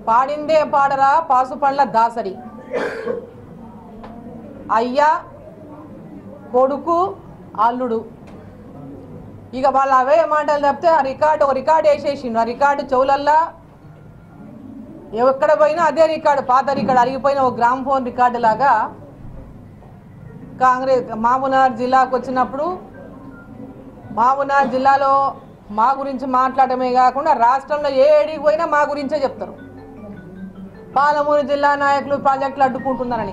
పాడిందే పాడరా పాసుపండ్ల దాసరి అయ్యా కొడుకు అల్లుడు ఇక వాళ్ళు అవే మాటలు చెప్తే ఆ రికార్డు వేసేసిండు ఆ రికార్డు చెవులల్లా ఎక్కడ పోయినా అదే రికార్డు పాత రికార్డు అరిగిపోయిన ఒక గ్రామ్ ఫోన్ రికార్డు లాగా కాంగ్రెస్ మహబూబ్నగర్ జిల్లాకు వచ్చినప్పుడు మహబూబ్నగర్ జిల్లాలో మా గురించి మాట్లాడమే కాకుండా రాష్ట్రంలో ఏ ఏడికి పోయినా మా గురించే చెప్తారు. పాలమూరు జిల్లా నాయకులు ప్రాజెక్టులు అడ్డుకుంటున్నారని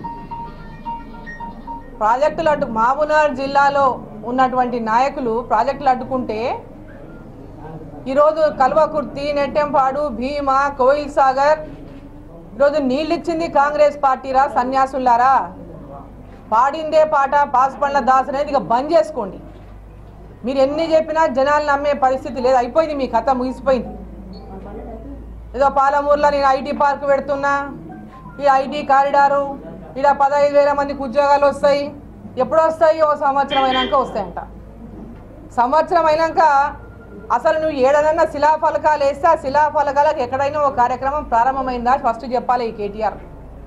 మహబూబ్నగర్ జిల్లాలో ఉన్నటువంటి నాయకులు ప్రాజెక్టులు అడ్డుకుంటే ఈరోజు కల్వకుర్తి నెట్టెంపాడు భీమా కోయిల్ సాగర్ ఈరోజు నీళ్ళు ఇచ్చింది కాంగ్రెస్ పార్టీరా సన్యాసులారా. పాడిందే పాట పాసుపండ్ల దాస్ అనేది ఇక బంద్ చేసుకోండి. మీరు ఎన్ని చెప్పినా జనాలు నమ్మే పరిస్థితి లేదు. అయిపోయింది మీ కథ ముగిసిపోయింది. ఏదో పాలమూరులో నేను ఐటీ పార్క్ పెడుతున్నా ఈ ఐటీ కారిడారు ఇక్కడ 15,000 మందికి ఉద్యోగాలు వస్తాయి. ఎప్పుడు వస్తాయి? ఓ సంవత్సరం అయినాక వస్తాయంట. సంవత్సరం అయినాక అసలు నువ్వు ఏడనన్నా శిలాఫలకాలు వేస్తే ఆ శిలాఫలకాలకు ఎక్కడైనా ఒక కార్యక్రమం ప్రారంభమైందా ఫస్ట్ చెప్పాలి. ఈ కేటీఆర్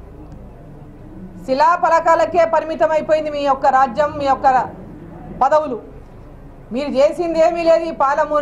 శిలాఫలకాలకే పరిమితం అయిపోయింది మీ యొక్క రాజ్యం, మీ యొక్క పదవులు. మీరు చేసింది ఏమీ లేదు. ఈ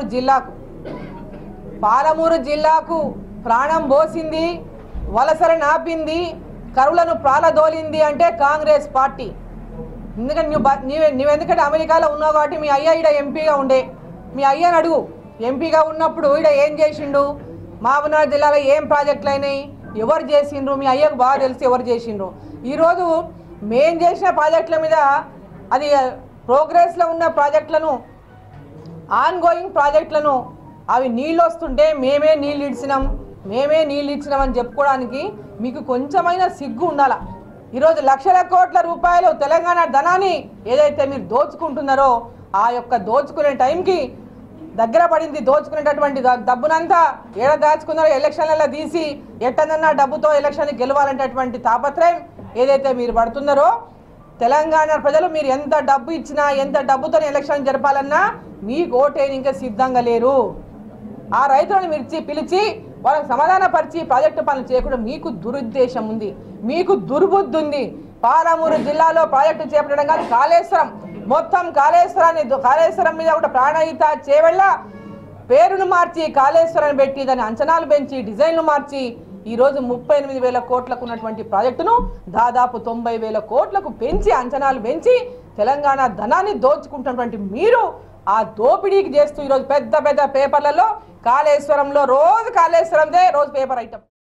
పాలమూరు జిల్లాకు ప్రాణం పోసింది, వలసలు నాపింది, కరువులను ప్రాలదోలింది అంటే కాంగ్రెస్ పార్టీ. ఎందుకంటే నువ్వెందుకంటే అమెరికాలో ఉన్నావు కాబట్టి మీ అయ్య ఈడ ఎంపీగా ఉండే. మీ అయ్యని అడుగు, ఎంపీగా ఉన్నప్పుడు ఈడ ఏం చేసిండు, మహబూబ్నగర్ జిల్లాలో ఏం ప్రాజెక్టులు అయినాయి, ఎవరు చేసిండ్రు, మీ అయ్యకు బాగా తెలిసి ఎవరు చేసిండ్రు. ఈరోజు మేం చేసిన ప్రాజెక్టుల మీద అది ప్రోగ్రెస్లో ఉన్న ప్రాజెక్టులను ఆన్ గోయింగ్ ప్రాజెక్టులను అవి నీళ్ళు వస్తుంటే మేమే నీళ్ళు ఇచ్చినాం అని చెప్పుకోవడానికి మీకు కొంచెమైనా సిగ్గు ఉండాలా. ఈరోజు లక్షల కోట్ల రూపాయలు తెలంగాణ ధనాన్ని ఏదైతే మీరు దోచుకుంటున్నారో ఆ యొక్క దోచుకునే టైంకి దగ్గర పడింది. దోచుకునేటటువంటి డబ్బునంతా ఏడ దాచుకున్నారో ఎలక్షన్లలో తీసి ఎట్టనన్నా డబ్బుతో ఎలక్షన్ గెలవాలంటటువంటి తాపత్రయం ఏదైతే మీరు పడుతున్నారో తెలంగాణ ప్రజలు మీరు ఎంత డబ్బు ఇచ్చినా ఎంత డబ్బుతో ఎలక్షన్ జరపాలన్నా మీకు ఓటేయడానికి సిద్ధంగా లేరు. ఆ రైతులను మీరు పిలిచి వాళ్ళకి సమాధానపరిచి ప్రాజెక్టు పనులు చేయకుండా మీకు దురుద్దేశం ఉంది, మీకు దుర్బుద్ధి ఉంది. పాలమూరు జిల్లాలో ప్రాజెక్టు చేపట్టడం కాదు, కాళేశ్వరం మొత్తం కాళేశ్వరం మీద కూడా ప్రాణహిత చేవెళ్ళ పేరును మార్చి కాళేశ్వరాన్ని పెట్టి దాని అంచనాలు పెంచి డిజైన్లు మార్చి ఈరోజు 38,000 కోట్లకు ఉన్నటువంటి ప్రాజెక్టును దాదాపు 90,000 కోట్లకు పెంచి అంచనాలు పెంచి తెలంగాణ ధనాన్ని దోచుకుంటున్నటువంటి మీరు ఆ దోపిడీకి చేస్తూ ఈరోజు పెద్ద పెద్ద పేపర్లలో కాళేశ్వరంలో రోజు కాళేశ్వరందే రోజు పేపర్ ఐటమ్.